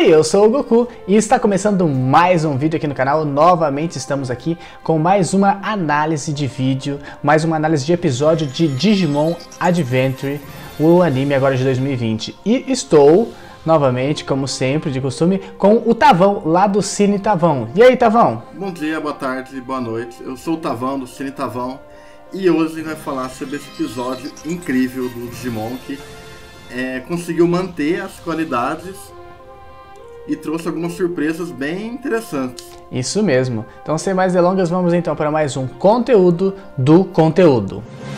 Oi, eu sou o Goku e está começando mais um vídeo aqui no canal. Novamente estamos aqui com mais uma análise de vídeo, mais uma análise de episódio de Digimon Adventure, o anime agora de 2020. E estou, novamente, como sempre, de costume, com o Tavão, lá do Cine Tavão. E aí, Tavão? Bom dia, boa tarde, boa noite. Eu sou o Tavão, do Cine Tavão, e hoje a gente vai falar sobre esse episódio incrível do Digimon que conseguiu manter as qualidades e trouxe algumas surpresas bem interessantes. Isso mesmo. Então, sem mais delongas, vamos então para mais um conteúdo do conteúdo.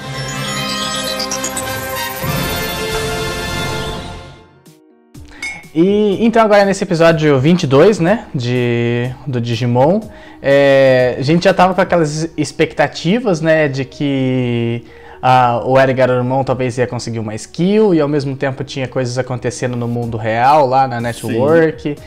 E então agora nesse episódio 22, né, do Digimon, a gente já tava com aquelas expectativas, né, de que o Erigarurumon talvez ia conseguir uma skill e ao mesmo tempo tinha coisas acontecendo no mundo real, lá na network. Sim.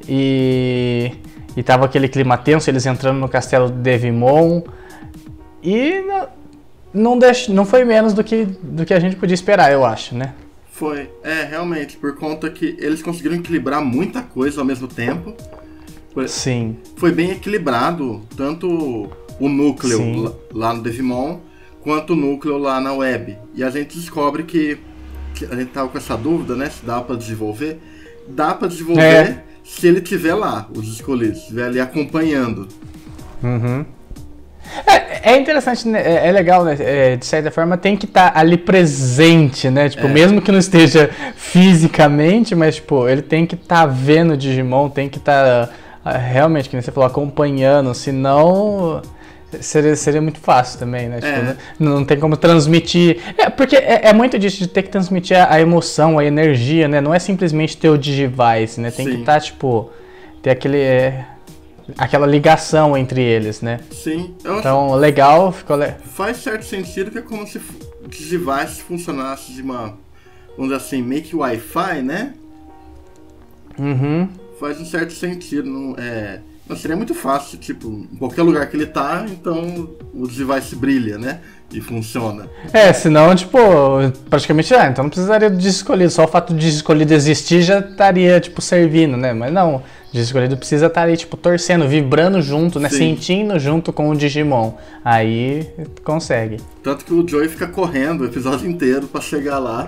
E tava aquele clima tenso, eles entrando no castelo do Devimon. E não foi menos do que a gente podia esperar, eu acho, né? Foi, realmente, por conta que eles conseguiram equilibrar muita coisa ao mesmo tempo. Sim. Foi bem equilibrado, tanto o núcleo lá no Devimon, quanto o núcleo lá na web. E a gente descobre que a gente tava com essa dúvida, né, se dá pra desenvolver. Dá pra desenvolver se ele estiver lá, os escolhidos, estiver ali acompanhando. Uhum. É interessante, né? É legal, né? De certa forma tem que estar ali presente, né? Tipo, mesmo que não esteja fisicamente, mas tipo, ele tem que estar vendo o Digimon, tem que estar realmente, como você falou, acompanhando, senão seria muito fácil também, né? Tipo, não tem como transmitir. Porque é muito disso, de ter que transmitir a emoção, a energia, né? Não é simplesmente ter o Digivice, né? Tem que estar, tipo, ter aquela ligação entre eles, né? Sim. Então, legal, ficou faz certo sentido que é como se o Digivice funcionasse de uma, vamos dizer assim, meio que Wi-Fi, né? Uhum. Faz um certo sentido, não seria muito fácil, tipo, em qualquer lugar que ele tá, então o Digivice brilha, né? E funciona. Senão, tipo, praticamente, então não precisaria do Escolhido, só o fato de Escolhido existir já estaria, tipo, servindo, né? Mas não, o Escolhido precisa estar ali, tipo, torcendo, vibrando junto, né? Sim. Sentindo junto com o Digimon. Aí consegue. Tanto que o Joey fica correndo o episódio inteiro pra chegar lá.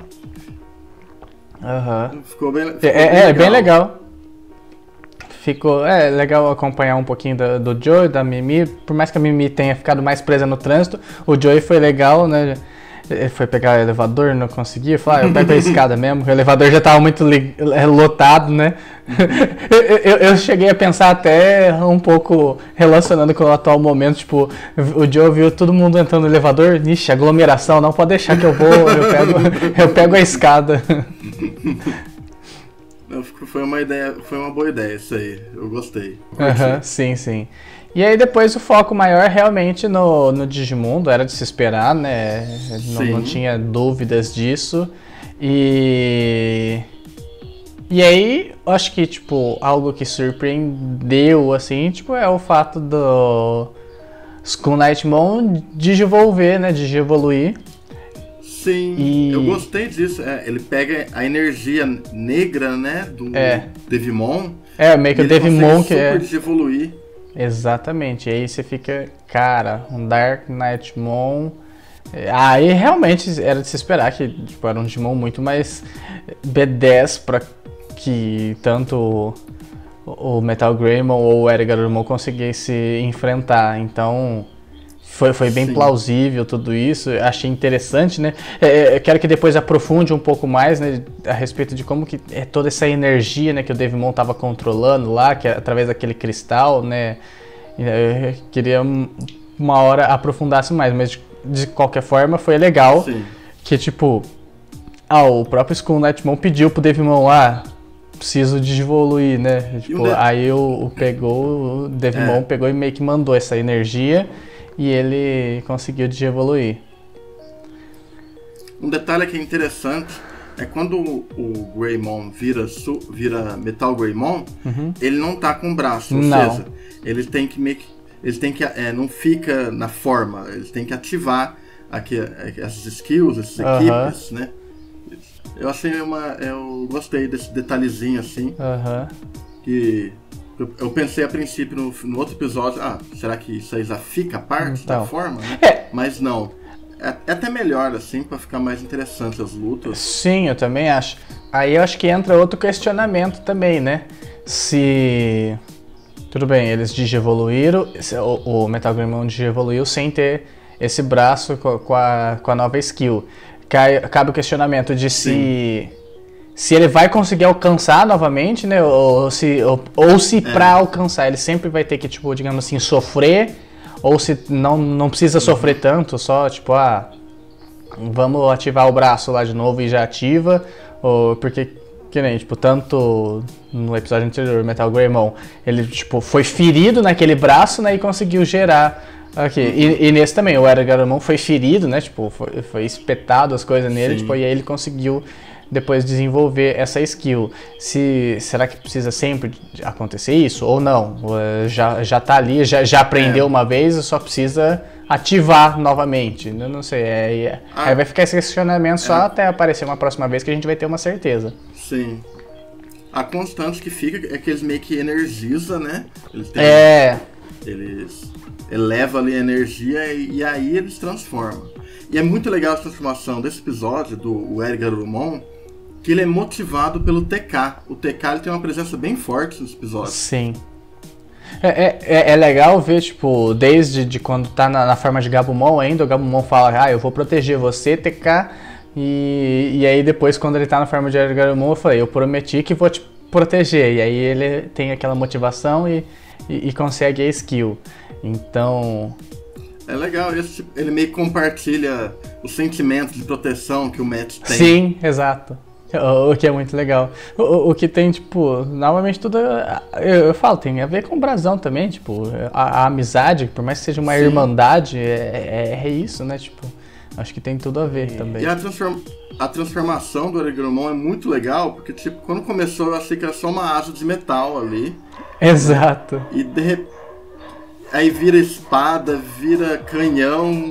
Aham. Ficou bem legal. Bem legal. Ficou legal acompanhar um pouquinho do Joey, da Mimi. Por mais que a Mimi tenha ficado mais presa no trânsito, o Joey foi legal, né? Ele foi pegar o elevador, não conseguia. Falou, eu pego a escada mesmo. O elevador já estava muito lotado, né? eu cheguei a pensar até um pouco relacionando com o atual momento. Tipo, o Joey viu todo mundo entrando no elevador. Ixi, aglomeração, não pode deixar que eu vou. Eu pego a escada. Foi uma boa ideia isso aí, eu gostei. Sim. E aí depois o foco maior realmente no Digimundo, era de se esperar, né? Não tinha dúvidas disso. E aí, eu acho que, tipo, algo que surpreendeu, assim, tipo, é o fato do School Nightmon digivolver, né? Digievoluir. Sim, eu gostei disso. Ele pega a energia negra, né, do Devimon. Meio que o Devimon que super digievoluir. Exatamente, e aí você fica, cara, um Dark Nightmon. Aí realmente era de se esperar que, tipo, era um Digimon muito mais B10 pra que tanto o Metal Greymon ou o Erigarurumon conseguisse enfrentar. Então foi bem plausível tudo isso, achei interessante, né? Eu quero que depois aprofunde um pouco mais, né, a respeito de como que é toda essa energia, né, que o Devimon estava controlando lá, que através daquele cristal, né? Eu queria uma hora aprofundasse mais, mas de qualquer forma foi legal. Sim. Que tipo, o próprio School Nightmon pediu pro Devimon preciso desevoluir, né? Tipo, aí o Devimon pegou e meio que mandou essa energia. E ele conseguiu desevoluir. Um detalhe que é interessante é quando o Greymon vira Metal Greymon, ele não tá com o braço, ou seja, ele tem que não fica na forma, ele tem que ativar essas skills, essas equipes, né? Eu achei eu gostei desse detalhezinho assim. que eu pensei a princípio no outro episódio, será que isso aí já fica parte da forma, né? Mas não. É até melhor, assim, pra ficar mais interessante as lutas. Sim, eu também acho. Aí eu acho que entra outro questionamento também, né? Se... Tudo bem, eles digievoluíram, o Metal Greymon digievoluiu sem ter esse braço com a nova skill. Cabe o questionamento de se ele vai conseguir alcançar novamente, né? Ou se pra alcançar ele sempre vai ter que, tipo, digamos assim, sofrer, ou se não precisa sofrer tanto, só tipo, vamos ativar o braço lá de novo e já ativa, ou porque, que nem, tipo, tanto no episódio anterior, Metal Greymon, ele, tipo, foi ferido naquele braço, né, e conseguiu gerar aqui. E nesse também, o Edgarumon foi ferido, né, tipo, foi espetado as coisas nele, tipo, e aí ele conseguiu depois desenvolver essa skill. Será que precisa sempre acontecer isso ou não? Já tá ali, já aprendeu uma vez e só precisa ativar novamente. Eu não sei, aí vai ficar esse questionamento só até aparecer uma próxima vez que a gente vai ter uma certeza. Sim. A constante que fica é que eles meio que energizam, né? Eles elevam ali a energia e aí eles transformam. E é muito legal a transformação desse episódio do Edgarumon, que ele é motivado pelo TK. O TK ele tem uma presença bem forte nesse episódio. Sim. É legal ver, tipo, desde quando tá na forma de Gabumon ainda, o Gabumon fala, eu vou proteger você, TK, e aí depois quando ele tá na forma de Edgarumon, eu falei, eu prometi que vou te proteger, e aí ele tem aquela motivação e consegue a skill. Então... É legal, ele meio que compartilha os sentimentos de proteção que o Matt tem. Sim, exato. O que é muito legal. O que tem, tipo, novamente tudo, eu falo, tem a ver com o brasão também, tipo, a amizade, por mais que seja uma irmandade, é isso, né, tipo, acho que tem tudo a ver também. E a transformação do Edgarumon é muito legal, porque, tipo, quando começou eu achei que era só uma asa de metal ali. Exato. E de repente, aí vira espada, vira canhão.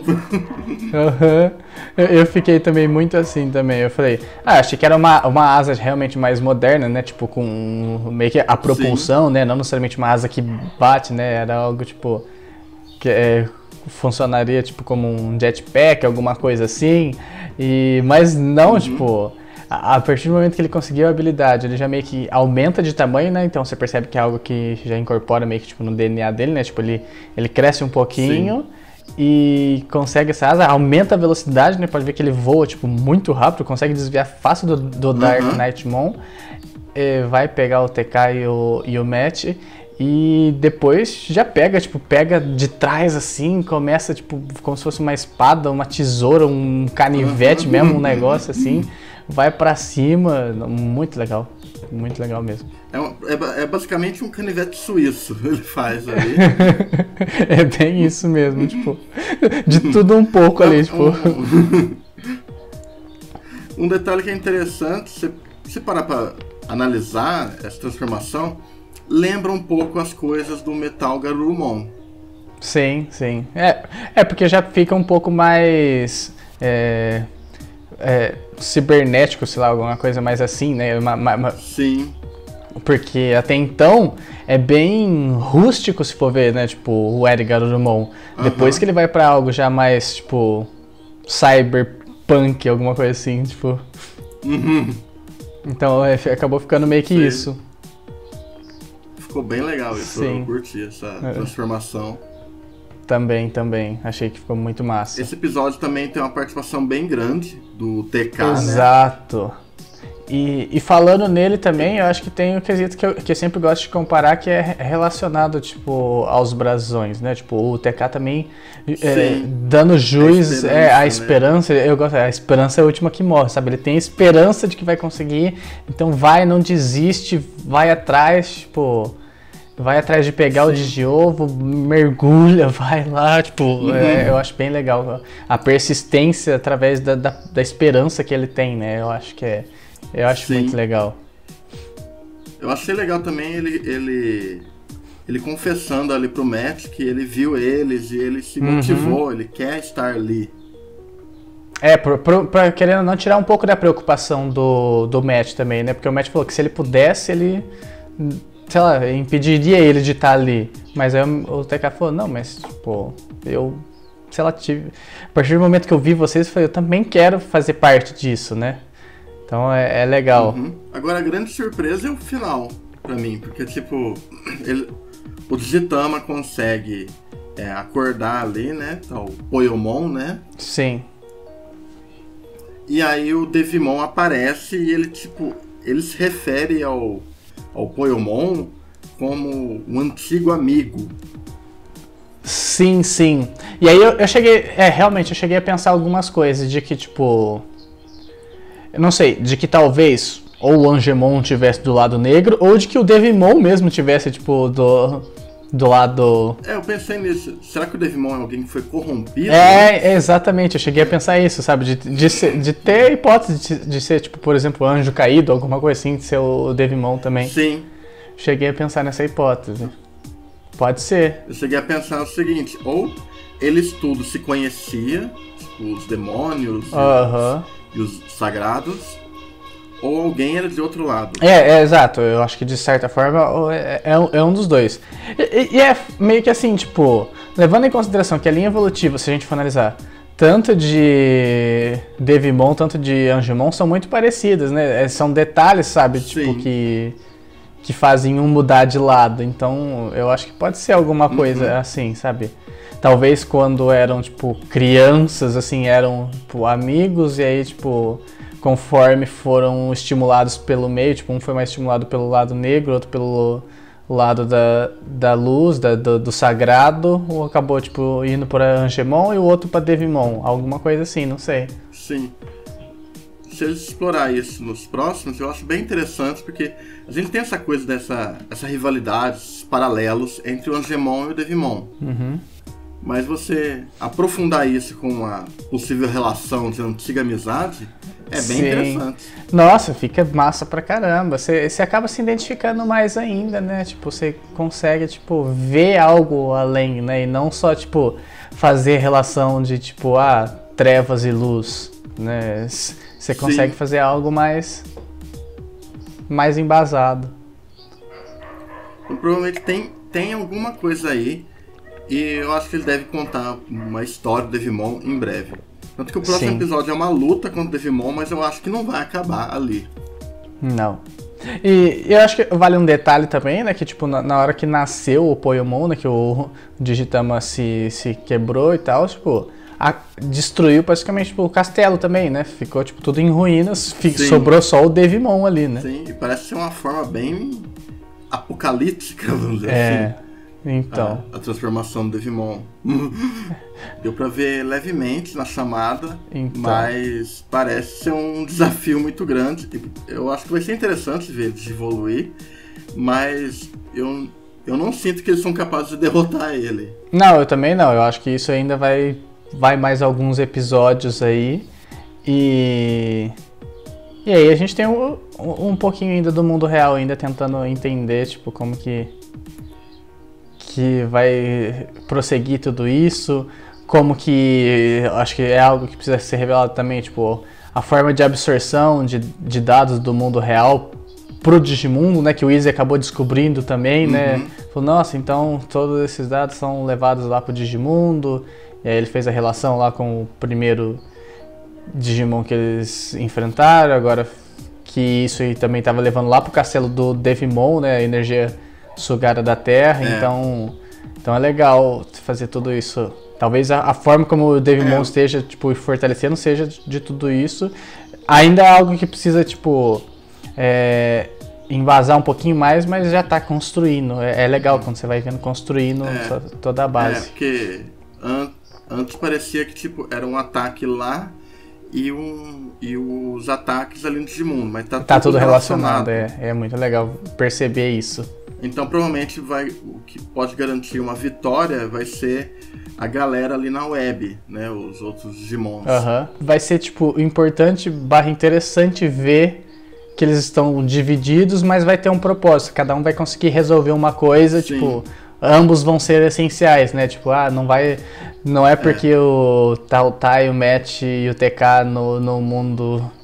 Eu fiquei também muito assim também. Eu falei, achei que era uma asa realmente mais moderna, né? Tipo, com meio que a propulsão, né? Não necessariamente uma asa que bate, né? Era algo tipo que funcionaria tipo como um jetpack, alguma coisa assim. Mas não, tipo, a partir do momento que ele conseguiu a habilidade, ele já meio que aumenta de tamanho, né? Então você percebe que é algo que já incorpora meio que tipo no DNA dele, né? Tipo, ele cresce um pouquinho e consegue essa asa, aumenta a velocidade, né? Pode ver que ele voa tipo muito rápido, consegue desviar fácil do Dark Knightmon, vai pegar o TK e o Matt. E depois já pega de trás assim, começa tipo como se fosse uma espada, uma tesoura, um canivete mesmo, um negócio assim, vai pra cima, muito legal mesmo. É basicamente um canivete suíço, ele faz ali. É bem isso mesmo, tipo, de tudo um pouco ali, tipo. Um detalhe que é interessante, se parar pra analisar essa transformação, lembra um pouco as coisas do Metal Garurumon. Sim. Porque já fica um pouco mais cibernético, sei lá, alguma coisa mais assim, né? Sim. Porque até então é bem rústico, se for ver, né? Tipo, o Edgarumon. Depois que ele vai pra algo já mais, tipo, cyberpunk, alguma coisa assim, tipo. Então acabou ficando meio que isso. Ficou bem legal isso, eu curti essa transformação. Também, achei que ficou muito massa. Esse episódio também tem uma participação bem grande do TK, Exato. Né? E falando nele também, eu acho que tem o quesito que eu sempre gosto de comparar, que é relacionado, tipo, aos brasões, né? Tipo, o TK também dando jus à esperança, né? Eu gosto, a esperança é a última que morre, sabe? Ele tem esperança de que vai conseguir, então não desiste, vai atrás, tipo... Vai atrás de pegar o digiovo, mergulha, vai lá, tipo, eu acho bem legal a persistência através da esperança que ele tem, né? Eu acho muito legal. Eu achei legal também ele confessando ali pro Matt que ele viu eles e ele se motivou, ele quer estar ali. Pra querendo não tirar um pouco da preocupação do Matt também, né? Porque o Matt falou que se ele pudesse, ele sei lá, impediria ele de estar ali. Mas aí o TK falou, não, mas, tipo, eu, sei lá, a partir do momento que eu vi vocês, eu também quero fazer parte disso, né? Então é legal. Uhum. Agora a grande surpresa é o final, pra mim, porque, tipo, o Digitama consegue acordar ali, né? Tá o Poyomon, né? Sim. E aí o Devimon aparece e ele se refere ao Poyomon como um antigo amigo. Sim, sim. E aí eu cheguei, realmente, eu cheguei a pensar algumas coisas de que, tipo, eu não sei, de que talvez ou o Angemon tivesse do lado negro, ou de que o Devimon mesmo tivesse, tipo, do lado... Eu pensei nisso. Será que o Devimon é alguém que foi corrompido? Exatamente. Eu cheguei a pensar isso, sabe? De ter a hipótese de ser, tipo, por exemplo, anjo caído, alguma coisa assim, de ser o Devimon também. Sim. Cheguei a pensar nessa hipótese. Pode ser. Eu cheguei a pensar o seguinte, ou eles tudo se conhecia, tipo, os demônios e os sagrados, ou alguém era de outro lado. Exato. Eu acho que de certa forma é um dos dois. E é meio que assim, tipo, levando em consideração que a linha evolutiva, se a gente for analisar, tanto de Devimon, tanto de Angemon, são muito parecidas, né? São detalhes, sabe? Sim. Tipo, que fazem um mudar de lado. Então, eu acho que pode ser alguma coisa assim, sabe? Talvez quando eram, tipo, crianças, assim, eram, tipo, amigos, e aí, tipo, conforme foram estimulados pelo meio, tipo, um foi mais estimulado pelo lado negro, outro pelo lado da luz, do sagrado, ou acabou, tipo, indo para Angemon e o outro para Devimon. Alguma coisa assim, não sei. Sim. Se eles explorar isso nos próximos, eu acho bem interessante, porque a gente tem essa coisa essa rivalidade, esses paralelos entre o Angemon e o Devimon. Uhum. Mas você aprofundar isso com uma possível relação de antiga amizade é bem interessante. Nossa, fica massa pra caramba. Você acaba se identificando mais ainda, né? Tipo, você consegue, tipo, ver algo além, né? E não só, tipo, fazer relação de, tipo, trevas e luz, né? Você consegue fazer algo mais embasado. Então, provavelmente tem alguma coisa aí. E eu acho que ele deve contar uma história do Devimon em breve. Tanto que o próximo episódio é uma luta contra o Devimon, mas eu acho que não vai acabar ali. Não. E eu acho que vale um detalhe também, né? Que tipo, na hora que nasceu o Poyomon, né? Que o Digitama se quebrou e tal, tipo... destruiu praticamente tipo, o castelo também, né? Ficou tipo, tudo em ruínas, sobrou só o Devimon ali, né? Sim, e parece ser uma forma bem apocalíptica, vamos dizer assim. Então. A transformação do Devimon. Deu pra ver levemente na chamada, mas parece ser um desafio muito grande. Eu acho que vai ser interessante ver eles evoluir, mas eu não sinto que eles são capazes de derrotar ele. Não, eu também não. Eu acho que isso ainda vai mais alguns episódios aí. E aí a gente tem um pouquinho ainda do mundo real, ainda tentando entender, tipo, como que vai prosseguir tudo isso, como que, acho que é algo que precisa ser revelado também, tipo, a forma de absorção de dados do mundo real pro Digimundo, né, que o Izzy acabou descobrindo também, né, falou, nossa, então todos esses dados são levados lá pro Digimundo, e aí ele fez a relação lá com o primeiro Digimon que eles enfrentaram, agora que isso aí também estava levando lá pro castelo do Devimon, né, a energia sugada da Terra, então é legal fazer tudo isso. Talvez a forma como o Devimon esteja, tipo, fortalecendo seja de tudo isso. Ainda é algo que precisa, tipo, embasar um pouquinho mais, mas já tá construindo. É legal quando você vai vendo construindo toda a base. Porque antes parecia que, tipo, era um ataque lá e os ataques ali no Digimundo, mas tá tudo relacionado. É muito legal perceber isso. Então provavelmente o que pode garantir uma vitória vai ser a galera ali na web, né? Os outros Digimons. Vai ser tipo importante / interessante ver que eles estão divididos, mas vai ter um propósito. Cada um vai conseguir resolver uma coisa, tipo, ambos vão ser essenciais, né? Tipo, não é porque o Tai, o Matt e o TK no mundo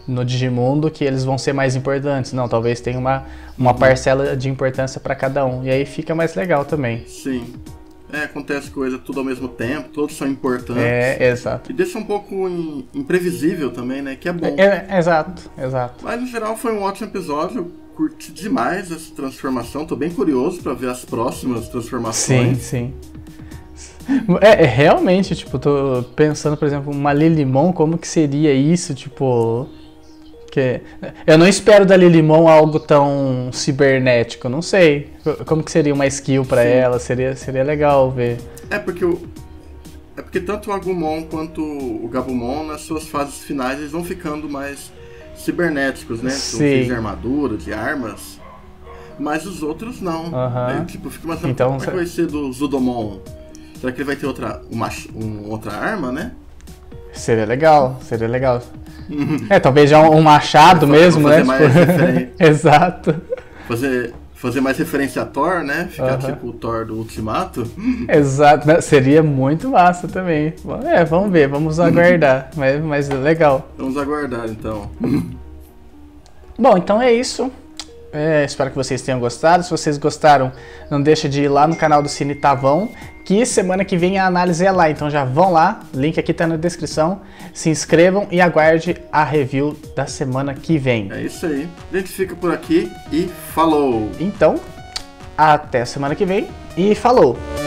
no Digimundo que eles vão ser mais importantes. Não, talvez tenha uma parcela de importância para cada um. E aí fica mais legal também. Sim. Acontece coisa tudo ao mesmo tempo, todos são importantes. Exato. E deixa um pouco imprevisível também, né? Que é bom. Exato. Mas no geral foi um ótimo episódio. Curti demais essa transformação. Tô bem curioso pra ver as próximas transformações. Sim. Realmente, tipo, tô pensando, por exemplo, uma Lilimon, como que seria isso, tipo... Que eu não espero da Lilimon algo tão cibernético, não sei. Como que seria uma skill pra ela? Seria legal ver. Porque tanto o Agumon quanto o Gabumon, nas suas fases finais, eles vão ficando mais cibernéticos, né? Sim. De armadura, de armas. Mas os outros não. Aí, tipo, fica uma então, como é que vai ser do Zudomon? Será que ele vai ter outra arma, né? Seria legal. Talvez já um machado mesmo, né? Exato. Fazer mais referência a Thor, né? Ficar tipo o Thor do Ultimato. Exato, seria muito massa também. Vamos ver, vamos aguardar. Mas legal. Vamos aguardar então. Bom, então é isso. Espero que vocês tenham gostado. Se vocês gostaram, não deixa de ir lá no canal do Cine Tavão, que semana que vem a análise é lá. Então já vão lá, link aqui tá na descrição. Se inscrevam e aguarde a review da semana que vem. É isso aí. A gente fica por aqui e falou! Então, até semana que vem e falou!